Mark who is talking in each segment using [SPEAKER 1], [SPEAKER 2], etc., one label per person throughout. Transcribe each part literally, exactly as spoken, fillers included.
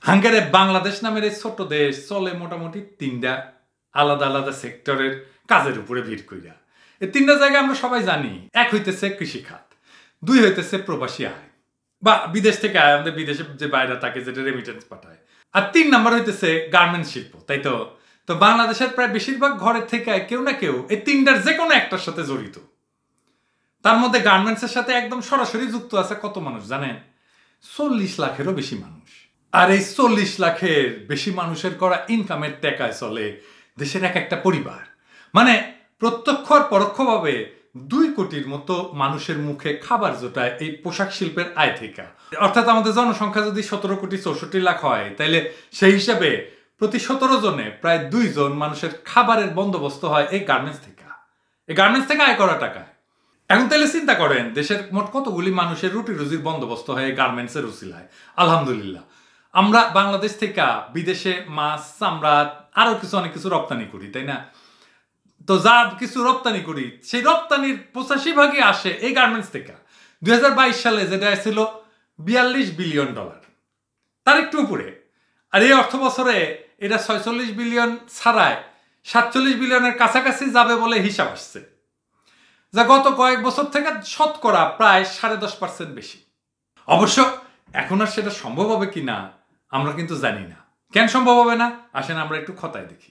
[SPEAKER 1] হাঙ্গেরে বাংলাদেশ নামের এই ছোট দেশ চলে মোটামুটি তিনটা আলাদা আলাদা সেক্টরের কাজের উপরে ভিড় কইরা। এই তিনটা জায়গা আমরা সবাই জানি। এক হইতেছে কৃষিখাত, দুই হইতেছে প্রবাসী আয় বা বিদেশ থেকে আয়, আমাদের বিদেশে যে বাইরে থাকে যেটা রেমিটেন্স পাঠায়, আর তিন নাম্বার হইতেছে গার্মেন্টস শিল্প। তাই তো তো বাংলাদেশের প্রায় বেশিরভাগ ঘরের থেকে কেউ না কেউ এই তিনটার যে কোনো একটার সাথে জড়িত। তার মধ্যে গার্মেন্টসের সাথে একদম সরাসরি যুক্ত আছে কত মানুষ জানেন? চল্লিশ লাখেরও বেশি মানুষ। আর এই চল্লিশ লাখের বেশি মানুষের করা ইনকামের টাকায় চলে দেশের এক একটা পরিবার। মানে প্রত্যক্ষ আর পরোক্ষভাবে দুই কোটির মতো মানুষের মুখে খাবার জোটায় এই পোশাক শিল্পের আয় থেকে। অর্থাৎ আমাদের জনসংখ্যা যদি সতেরো কোটি চৌষট্টি লাখ হয়, তাইলে সেই হিসাবে প্রতি সতেরো জনে প্রায় দুইজন মানুষের খাবারের বন্দোবস্ত হয় এই গার্মেন্টস থেকে। এই গার্মেন্টস থেকে আয় করা টাকা। এখন তাহলে চিন্তা করেন দেশের মোট কতগুলি মানুষের রুটি রুজির বন্দোবস্ত হয় এই গার্মেন্টসের উসিলায়। আলহামদুলিল্লাহ আমরা বাংলাদেশ থেকে বিদেশে মাছ, চামড়া, আরো কিছু অনেক কিছু রপ্তানি করি, তাই না? তো যা কিছু রপ্তানি করি সেই রপ্তানির পঁচাশি ভাগই আসে এই গার্মেন্টস থেকে। দুই হাজার বাইশ সালে যেটা ছিল বিয়াল্লিশ বিলিয়ন ডলার, তার একটু উপরে। আর এই অর্থ বছরে এটা ছয়চল্লিশ বিলিয়ন ছাড়ায় সাতচল্লিশ বিলিয়নের কাছাকাছি যাবে বলে হিসাব আসছে, যা গত কয়েক বছর থেকে শতকরা প্রায় সাড়ে দশ পার্সেন্ট বেশি। অবশ্য এখন আর সেটা সম্ভব হবে কিনা আমরা কিন্তু জানি না। কেন সম্ভব হবে না আসেন আমরা একটু খতায় দেখি।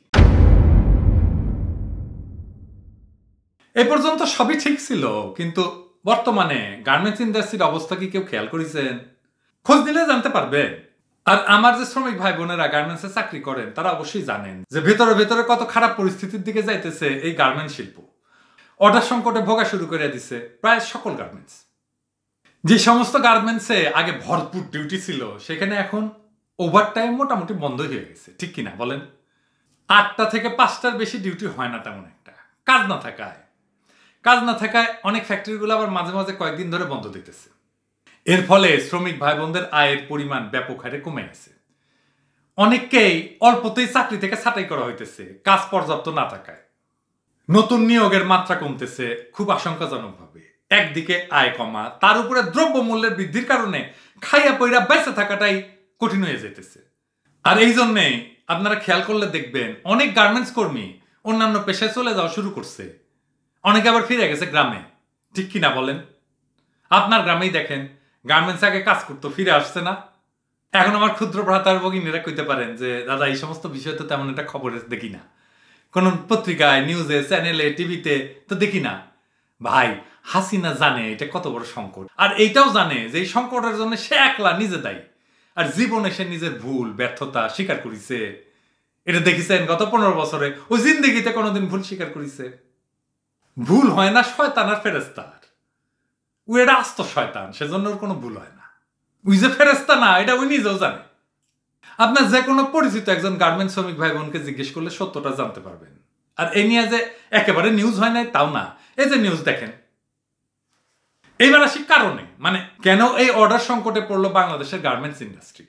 [SPEAKER 1] এই পর্যন্ত সবই ঠিক ছিল, কিন্তু বর্তমানে গার্মেন্টস ইন্ডাস্ট্রির অবস্থা কি কেউ খেয়াল করেছেন? খোঁজ দিলে জানতে পারবেন। আর আমার যে শ্রমিক ভাই বোনেরা গার্মেন্টসে চাকরি করেন তারা অবশ্যই জানেন যে ভেতরে ভেতরে কত খারাপ পরিস্থিতির দিকে যাইতেছে এই গার্মেন্টস শিল্প। অর্ডার সংকটে ভোগা শুরু করে দিছে প্রায় সকল গার্মেন্টস। যে সমস্ত গার্মেন্টসে আগে ভরপুর ডিউটি ছিল সেখানে এখন ওভারটাইম মোটামুটি বন্ধই হয়ে গেছে, ঠিক কিনা বলেন? আটটা থেকে পাঁচটার বেশি ডিউটি হয় না তেমন একটা। কাজ না থাকায় কাজ না থাকায় অনেক ফ্যাক্টরিগুলো আবার মাঝে মাঝে কয়েকদিন ধরে বন্ধ দিতেছে। এর ফলে শ্রমিক ভাই বোনদের আয়ের পরিমাণ ব্যাপক হারে কমে গেছে। অনেককেই অল্পতেই চাকরি থেকে ছাঁটাই করা হইতেছে কাজ পর্যাপ্ত না থাকায়। নতুন নিয়োগের মাত্রা কমতেছে খুব আশঙ্কাজনক ভাবে। একদিকে আয় কমা, তার উপরে দ্রব্য মূল্যের বৃদ্ধির কারণে খাইয়া পইরা বেঁচে থাকাটাই কঠিন হয়ে যেতেছে। আর এই জন্যে আপনারা খেয়াল করলে দেখবেন অনেক গার্মেন্টস কর্মী অন্যান্য পেশায় চলে যাওয়া শুরু করছে। অনেকে আবার ফিরে গেছে গ্রামে, ঠিক কিনা বলেন? আপনার গ্রামেই দেখেন গার্মেন্টস আগে কাজ করতো, ফিরে আসছে না। এখন আমার ক্ষুদ্র ভ্রাতার ভগিনীরা কইতে পারেন যে দাদা এই সমস্ত বিষয় তো তেমন একটা খবরে দেখি না, কোন পত্রিকায়, নিউজে, চ্যানেলে, টিভিতে তো দেখি না। ভাই হাসিনা জানে এটা কত বড় সংকট, আর এইটাও জানে যে এই সংকটের জন্য সে একলা নিজে দায়ী। আর জীবনে সে নিজের ভুল ব্যর্থতা স্বীকার করেছে। এটা দেখেছেন গত পনেরো বছরে ও জিন্দেগিতে কোনোদিন ভুল স্বীকার করেছে? ভুল হয় না শয়তান আর ফেরেস্তার। ও এটা আস্ত শয়তান, সেজন্য ওর কোনো ভুল হয় না। ওই যে ফেরেস্তা না, এটা ওই নিজেও জানে। আপনার যে কোনো পরিচিত একজন গার্মেন্ট শ্রমিক ভাই বোনকে জিজ্ঞেস করলে সত্যটা জানতে পারবেন। আর এই নিয়ে যে একেবারে নিউজ হয় নাই তাও না, এই যে নিউজ দেখেন। এইবার আসি কারণে, মানে কেন এই অর্ডার সংকটে পড়লো বাংলাদেশের গার্মেন্টস ইন্ডাস্ট্রি।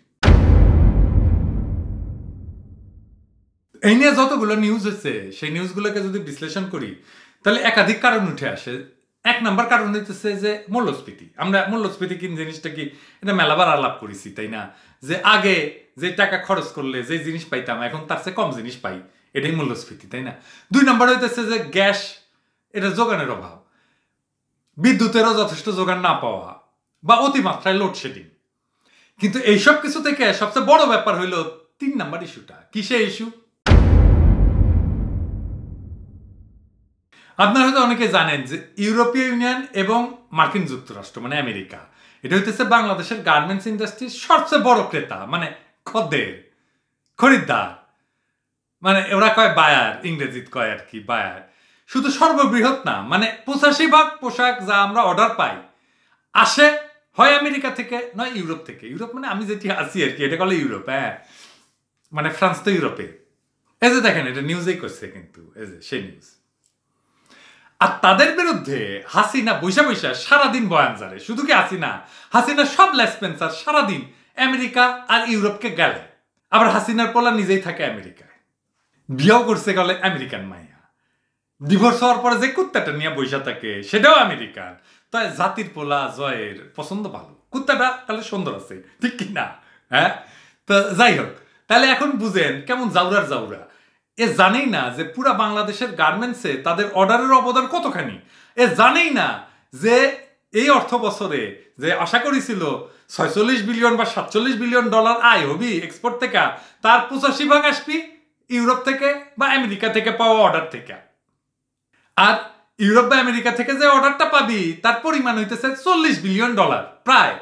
[SPEAKER 1] এই নিয়ে যতগুলো নিউজ হচ্ছে সেই নিউজগুলোকে যদি বিশ্লেষণ করি তাহলে একাধিক কারণ উঠে আসে। এক নাম্বার কারণ হচ্ছে যে মূল্যস্ফীতি। আমরা মূল্যস্ফীতি কি জিনিসটা কি এটা মেলাবার আলাপ করেছি, তাই না? যে আগে যে টাকা খরচ করলে যে জিনিস পাইতাম এখন তার চেয়ে কম জিনিস পাই, এটাই মূল্যস্ফীতি, তাই না? দুই নাম্বার হইতেছে যে গ্যাস, এটা যোগানের অভাব, বিদ্যুতেরও যথেষ্ট যোগান না পাওয়া বা অতিমাত্রায় লোডশেডিং। কিন্তু এইসব কিছু থেকে সবচেয়ে বড় ব্যাপার হইল তিন নাম্বার ইস্যুটা। কিসে ইস্যু? আপনারা হয়তো অনেকে জানেন যে ইউরোপীয় ইউনিয়ন এবং মার্কিন যুক্তরাষ্ট্র মানে আমেরিকা, এটা হইতেছে বাংলাদেশের গার্মেন্টস ইন্ডাস্ট্রির সবচেয়ে বড় ক্রেতা, মানে খদ্দের, খরিদ্দার। মানে ওরা কয় বায়ার, ইংরেজিতে কয় আর কি বায়ার। শুধু সর্ববৃহৎ না, মানে পঁচাশি ভাগ পোশাক যা আমরা অর্ডার পাই আসে হয় আমেরিকা থেকে নয় ইউরোপ থেকে। ইউরোপ মানে আমি যেটি আছি আর কি, এটা বলে ইউরোপ। হ্যাঁ, মানে ফ্রান্স তো ইউরোপে। এই যে দেখেন এটা নিউজেই করছে, কিন্তু এই যে সেই নিউজ। আর তাদের বিরুদ্ধে হাসিনা বৈশা বৈশা সারাদিন বয়ান জারে। শুধু কি হাসিনা, হাসিনা সব লেসপেন্সার সারাদিন আমেরিকা আর ইউরোপকে গেলে। আবার হাসিনার পোলা নিজেই থাকে আমেরিকায়, বিয়েও করছে গেলে আমেরিকান মাইয়া। ডিভোর্স হওয়ার পরে যে কুত্তাটা নিয়ে বৈশা থাকে সেটাও আমেরিকান। তাই জাতির পোলা জয়ের পছন্দ ভালো, কুত্তাটা তাহলে সুন্দর আছে, ঠিক কিনা? হ্যাঁ, তো যাই হোক, তাহলে এখন বুঝেন কেমন জাউরার জাউরা। এ জানেই না যে পুরা বাংলাদেশের গার্মেন্টসে তাদের অর্ডারের অবদান কতখানি। এ জানেই না যে এই অর্থ বছরে যে আশা করেছিল ছয়চল্লিশ বিলিয়ন বা সাতচল্লিশ বিলিয়ন ডলার আয় হবি এক্সপোর্ট থেকে, তার পঁচাশি ভাগ আসবি ইউরোপ থেকে বা আমেরিকা থেকে পাওয়া অর্ডার থেকে। আর ইউরোপ বা আমেরিকা থেকে যে অর্ডারটা পাবি তার পরিমাণ হইতেছে চল্লিশ বিলিয়ন ডলার প্রায়।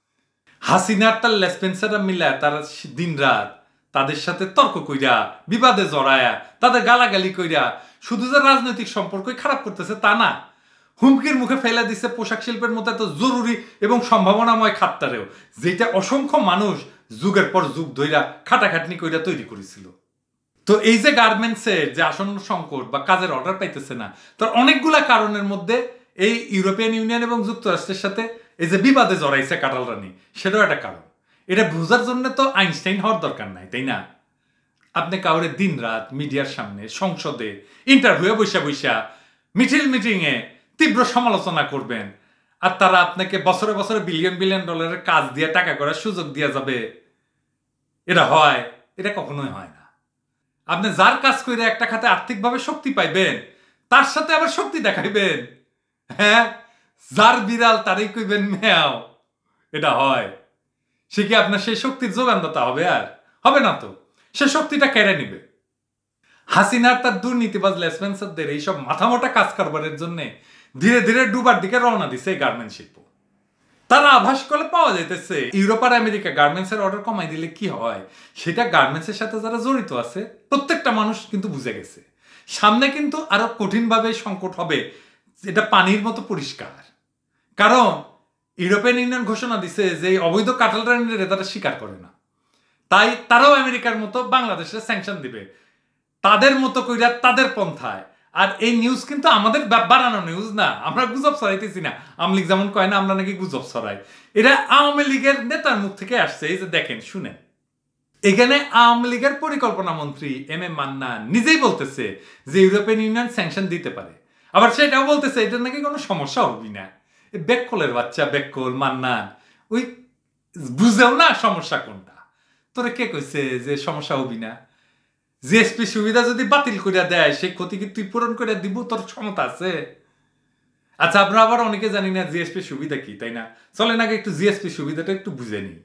[SPEAKER 1] হাসিনার তার লেসপেন্সাররা মিলা তারা দিন রাত তাদের সাথে তর্ক কইরা, বিবাদে জড়ায়া, তাদের গালাগালি কইরা শুধু যে রাজনৈতিক সম্পর্কই খারাপ করতেছে তা না, হুমকির মুখে ফেলে দিচ্ছে পোশাক শিল্পের মতো এত জরুরি এবং সম্ভাবনাময় খাতটারেও, যেটা অসংখ্য মানুষ যুগের পর যুগ ধইরা খাটাখাটনি কইরা তৈরি করেছিল। তো এই যে গার্মেন্টসের যে আসন্ন সংকট বা কাজের অর্ডার পাইতেছে না, তার অনেকগুলা কারণের মধ্যে এই ইউরোপিয়ান ইউনিয়ন এবং যুক্তরাষ্ট্রের সাথে এই যে বিবাদে জড়াইছে কাটাল রানী, সেটাও একটা কারণ। এটা বোঝার জন্য তো আইনস্টাইন হওয়ার দরকার নাই, তাই না? আপনি কাউরে দিন রাত মিডিয়ার সামনে, সংসদে, ইন্টারভিউ বৈশা বৈশা, মিছিল মিটিংয়ে তীব্র সমালোচনা করবেন, আর তারা আপনাকে বছরে বছরে বিলিয়ন বিলিয়ন ডলারের কাজ দিয়ে টাকা করার সুযোগ দিয়ে যাবে, এটা হয়? এটা কখনোই হয় না। আপনি যার কাজ করে একটা খাতে আর্থিকভাবে শক্তি পাইবেন, তার সাথে আবার শক্তি দেখাইবেন। হ্যাঁ, যার বিড়াল তারই কইবেন মেয়াও, এটা হয়? সে কি আপনার সেই শক্তির যোগানদাতা হবে? আর হবে না তো। সে শক্তিটা কেড়ে নিবে। হাসিনার তার দুর্নীতিবাজ লেসপেন্সারদের এইসব মাথামোটা কাজ কারবারের জন্য ধীরে ধীরে ডুবার দিকে রওনা দিছে এই গার্মেন্টস শিল্প। তারা আভাস করে পাওয়া যাইতেছে ইউরোপ আর আমেরিকা গার্মেন্টসের অর্ডার কমাই দিলে কি হয়, সেটা গার্মেন্টসের সাথে যারা জড়িত আছে প্রত্যেকটা মানুষ কিন্তু বুঝে গেছে। সামনে কিন্তু আরো কঠিনভাবে সংকট হবে, এটা পানির মতো পরিষ্কার। কারণ ইউরোপিয়ান ইউনিয়ন ঘোষণা দিছে যে অবৈধ কাঁঠাল রানীরা তারা স্বীকার করে না, তাই তারাও আমেরিকার মতো বাংলাদেশে স্যাংশন দিবে তাদের মতো কইরা, তাদের পন্থায়। আর এই নিউজ কিন্তু আমাদের বানানো নিউজ না, আমরা গুজব ছড়াইতেছি না। আওয়ামী লীগ যেমন কয় না আমরা নাকি গুজব ছড়াই, এটা আওয়ামী লীগের নেতার মুখ থেকে আসছে। এই যে দেখেন, শুনেন, এখানে আওয়ামী লীগের পরিকল্পনা মন্ত্রী এম এ মান্নান নিজেই বলতেছে যে ইউরোপিয়ান ইউনিয়ন স্যাংশন দিতে পারে, আবার সেটাও বলতেছে এটা নাকি কোনো সমস্যা হবি না। বেককলের বাচ্চা বেককল মান্নান, ওই বুঝেও না সমস্যা কোনটা। তোরে কে কইছে যে সমস্যা হবি না? জিএসপি সুবিধা যদি বাতিল করে দেয়, সেই ক্ষতি কি তুই পূরণ করে দিব? তোর ক্ষমতা আছে? আচ্ছা, আমরা আবার অনেকে জানি না জিএসপি সুবিধা কি, তাই না? চলেন আগে একটু জিএসপি সুবিধাটা একটু বুঝে নিই।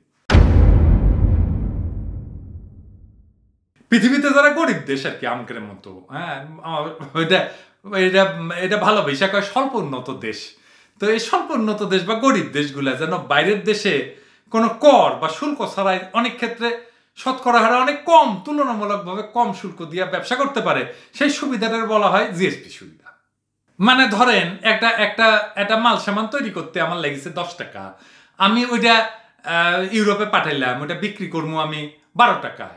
[SPEAKER 1] পৃথিবীতে যারা গরিব দেশ আর কি, আমাদের মতো, হ্যাঁ, এটা এটা এটা ভালো বেশা কয় স্বল্প উন্নত দেশ। তো এই স্বল্প উন্নত দেশ বা গরিব দেশগুলা যেন বাইরের দেশে কোনো কর বা শুল্ক ছাড়াই অনেক ক্ষেত্রে শতকরা হারে অনেক কম, তুলনামূলকভাবে কম শুল্ক দিয়ে ব্যবসা করতে পারে, সেই সুবিধাটার বলা হয় জিএসপি সুবিধা। মানে ধরেন একটা একটা একটা মাল সামান তৈরি করতে আমার লেগেছে দশ টাকা, আমি ওইটা ইউরোপে পাঠাইলাম, ওইটা বিক্রি করবো আমি বারো টাকায়।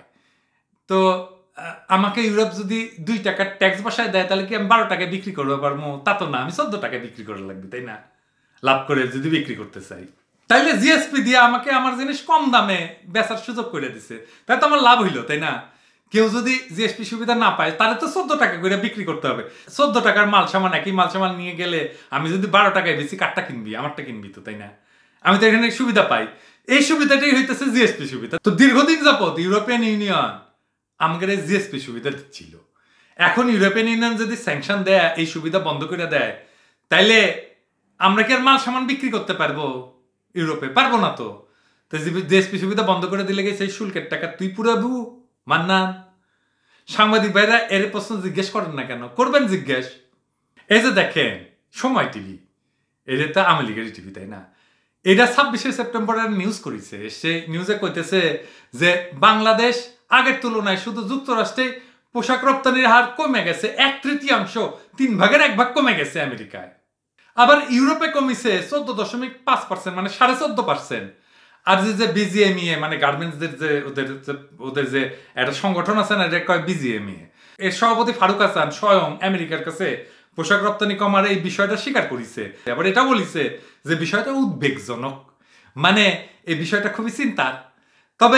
[SPEAKER 1] তো আমাকে ইউরোপ যদি দুই টাকার ট্যাক্স বসায় দেয়, তাহলে কি আমি বারো টাকায় বিক্রি করবো পারবো? তা তো না, আমি চোদ্দ টাকায় বিক্রি করা লাগবে, তাই না? লাভ করে যদি বিক্রি করতে চাই, তাইলে জিএসপি দিয়ে আমাকে আমার জিনিস কম দামে বেচার সুযোগ করে দিছে, তাই তো আমার লাভ হইলো, তাই না? কেউ যদি জিএসপি সুবিধা না পায়, তাহলে তো চোদ্দ টাকা করে বিক্রি করতে হবে। চোদ্দ টাকার মাল সামান, একই মাল সামান নিয়ে গেলে আমি যদি বারো টাকায় বেশি, কাঠটা কিনবি? আমারটা কিনবি তো, তাই না? আমি তো এখানে সুবিধা পাই। এই সুবিধাটাই হইতেছে জিএসপি সুবিধা। তো দীর্ঘদিন যাবত ইউরোপিয়ান ইউনিয়ন আমাদের এই জিএসপি সুবিধা দিচ্ছিল। এখন ইউরোপিয়ান ইউনিয়ন যদি স্যাংশন দেয়, এই সুবিধা বন্ধ করে দেয়, তাইলে আমরা কি আর মাল সামান বিক্রি করতে পারবো ইউরোপে? পারবো না তো। জিএসপি সুবিধা বন্ধ করে দিলে গেছে সেই শুল্কের টাকা তুই পুরাবু মান্নান। সাংবাদিক ভাইরা এর প্রশ্ন জিজ্ঞেস করেন না কেন? করবেন জিজ্ঞেস। এই যে দেখেন সময় টিভি, এটা তো আওয়ামী লীগের টিভি, তাই না? এটা ছাব্বিশে সেপ্টেম্বরের নিউজ করেছে। সে নিউজে কইতেছে যে বাংলাদেশ আগের তুলনায় শুধু যুক্তরাষ্ট্রে পোশাক রপ্তানির হার কমে গেছে এক তৃতীয়াংশ, তিন ভাগের এক ভাগ কমে গেছে আমেরিকায়। আবার ইউরোপে কমিছে চোদ্দ দশমিক পাঁচ পার্সেন্ট, মানে সাড়ে চোদ্দ পার্সেন্ট। আর যে যে বিজিএমইএ, মানে গার্মেন্টসদের যে ওদের ওদের যে একটা সংগঠন আছে না, এটা কয় বিজিএমইএ, এর সভাপতি ফারুক হাসান স্বয়ং আমেরিকার কাছে পোশাক রপ্তানি কমার এই বিষয়টা স্বীকার করেছে। আবার এটা বলিছে যে বিষয়টা উদ্বেগজনক, মানে এই বিষয়টা খুবই চিন্তার। তবে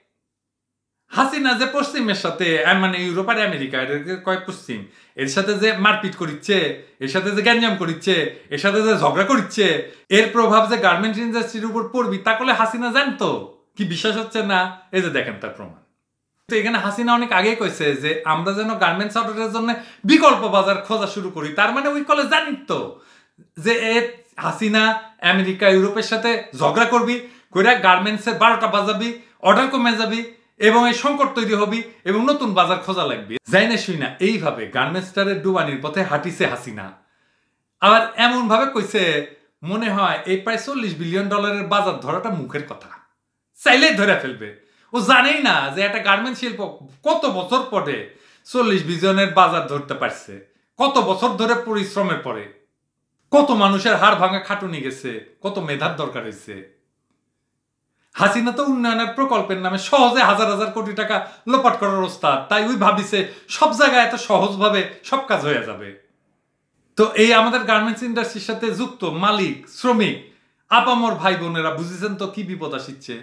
[SPEAKER 1] হাসিনা যে পশ্চিমের সাথে, মানে ইউরোপ আর আমেরিকা, এটাকে কয় পশ্চিম, এর সাথে যে মারপিট করিচ্ছে, এর সাথে যে গ্যাঞ্জাম করিচ্ছে, এর সাথে যে ঝগড়া করিচ্ছে, এর প্রভাব যে গার্মেন্টস ইন্ডাস্ট্রির উপর পড়বি তা করলে হাসিনা জানতো? কি বিশ্বাস হচ্ছে না? এই যে দেখেন তার প্রমাণ। তো এখানে হাসিনা অনেক আগেই কইছে যে আমরা যেন গার্মেন্টস অর্ডারের জন্য বিকল্প বাজার খোঁজা শুরু করি। তার মানে ওই কলে জানি তো যে এ হাসিনা আমেরিকা ইউরোপের সাথে ঝগড়া করবি, কইরা গার্মেন্টসের বারোটা বাজাবি, অর্ডার কমে যাবি এবং এই সংকট তৈরি হবি এবং নতুন বাজার খোঁজা লাগবে। যাই না শুই না এইভাবে গার্মেন্টসটারের ডুবানির পথে হাঁটিছে হাসিনা। আবার এমন ভাবে কইছে মনে হয় এই প্রায় চল্লিশ বিলিয়ন ডলারের বাজার ধরাটা মুখের কথা, চাইলেই ধরে ফেলবে। ও জানেই না যে একটা গার্মেন্টস শিল্প কত বছর পরে চল্লিশ বিলিয়নের বাজার ধরতে পারছে, কত বছর ধরে পরিশ্রমের পরে, কত মানুষের হাড় ভাঙা খাটুনি গেছে, কত মেধার দরকার হয়েছে। হাসিনা তো উন্নয়নের প্রকল্পের নামে সহজে হাজার হাজার কোটি টাকা লোপাট করার ওস্তাদ, তাই ওই ভাবিছে সব জায়গায় এত সহজভাবে সব কাজ হয়ে যাবে। তো এই আমাদের গার্মেন্টস ইন্ডাস্ট্রির সাথে যুক্ত মালিক, শ্রমিক, আপামর ভাই বোনেরা বুঝেছেন তো কি বিপদ আসছে।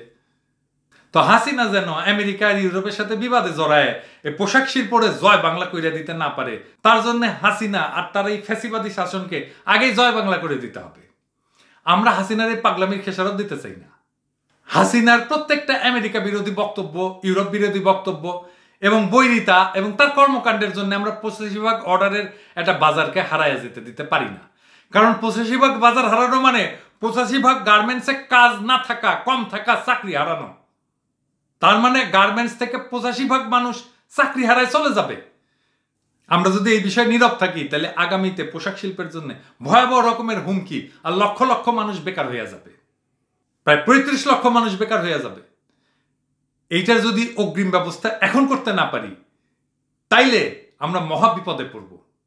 [SPEAKER 1] তো হাসিনা যেন আমেরিকা আর ইউরোপের সাথে বিবাদে জড়ায় এই পোশাক শিল্পরে জয় বাংলা করে দিতে না পারে, তার জন্য হাসিনা আর তার এই ফ্যাসিবাদী শাসনকে আগেই জয় বাংলা করে দিতে হবে। আমরা হাসিনার এই পাগলামির খেসারত দিতে চাই না। হাসিনার প্রত্যেকটা আমেরিকা বিরোধী বক্তব্য, ইউরোপ বিরোধী বক্তব্য এবং বৈরিতা এবং তার কর্মকাণ্ডের জন্য আমরা পঁচাশি ভাগ অর্ডারের একটা বাজারকে হারাইয়া যেতে দিতে পারি না। কারণ পঁচাশি ভাগ বাজার হারানো মানে পঁচাশি ভাগ গার্মেন্টসে কাজ না থাকা, কম থাকা, চাকরি হারানো। তার মানে গার্মেন্টস থেকে পঁচাশি ভাগ মানুষ চাকরি হারায় চলে যাবে। আমরা যদি এই বিষয়ে নীরব থাকি তাহলে আগামীতে পোশাক শিল্পের জন্য ভয়াবহ রকমের হুমকি আর লক্ষ লক্ষ মানুষ বেকার হয়ে যাবে। প্রায় পঁয়ত্রিশ লক্ষ মানুষ বেকার হয়ে যাবে। এইটার যদি অগ্রিম ব্যবস্থা এখন করতে না পারি তাইলে আমরা মহা বিপদে পড়ব।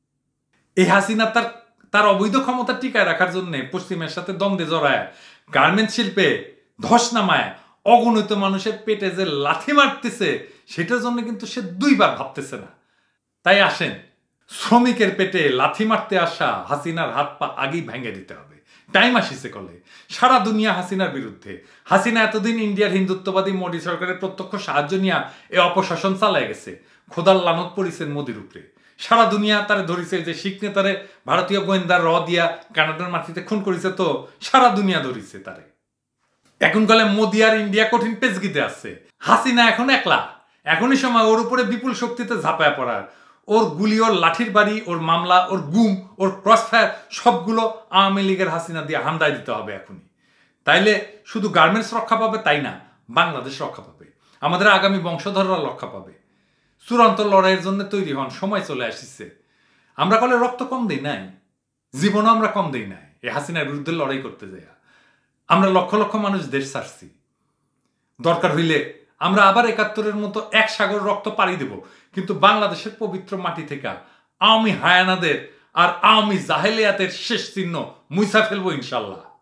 [SPEAKER 1] এই হাসিনা তার তার অবৈধ ক্ষমতা টিকায় রাখার জন্য পশ্চিমের সাথে দ্বন্দ্বে জড়ায় গার্মেন্টস শিল্পে ধস নামায় অগণিত মানুষের পেটে যে লাথি মারতেছে সেটার জন্য কিন্তু সে দুইবার ভাবতেছে না। তাই আসেন, শ্রমিকের পেটে লাথি মারতে আসা হাসিনার হাত পা আগেই ভেঙে দিতে হবে। টাইম আসিছে কলে। সারা দুনিয়া হাসিনার বিরুদ্ধে। হাসিনা এতদিন ইন্ডিয়ার হিন্দুত্ববাদী মোদী সরকারের প্রত্যক্ষ সাহায্য নিয়ে এ অপশাসন চালায় গেছে। খোদার লানত পড়িছেন মোদির উপরে। সারা দুনিয়া তারে ধরিছে যে শিখ নেতারে ভারতীয় গোয়েন্দার র দিয়া কানাডার মাটিতে খুন করেছে, তো সারা দুনিয়া ধরিছে তারে। এখন কালে মোদি আর ইন্ডিয়া কঠিন পেচগিতে আছে। হাসিনা এখন একলা। এখনই সময় ওর উপরে বিপুল শক্তিতে ঝাঁপায়া পড়ার। ওর গুলি, ওর লাঠির বাড়ি, ওর মামলা, ওর গুম, ওর ক্রসফায়ার সবগুলো আওয়ামী লীগের হাসিনা দিয়ে হামদায় দিতে হবে এখনই। তাইলে শুধু গার্মেন্টস রক্ষা পাবে তাই না, বাংলাদেশ রক্ষা পাবে, আমাদের আগামী বংশধররা রক্ষা পাবে। চূড়ান্ত লড়াইয়ের জন্য তৈরি হন, সময় চলে আসছে। আমরা কলে রক্ত কম দেই নাই, জীবনও আমরা কম দেই নাই এই হাসিনার বিরুদ্ধে লড়াই করতে যাই। আমরা লক্ষ লক্ষ মানুষ দেশ ছাড়ছি। দরকার হইলে আমরা আবার একাত্তরের মতো এক সাগর রক্ত পাড়ি দেব, কিন্তু বাংলাদেশের পবিত্র মাটি থেকে আওয়ামী হায়ানাদের আর আওয়ামী জাহেলিয়াতের শেষ চিহ্ন মুইছা ফেলবো ইনশাল্লাহ।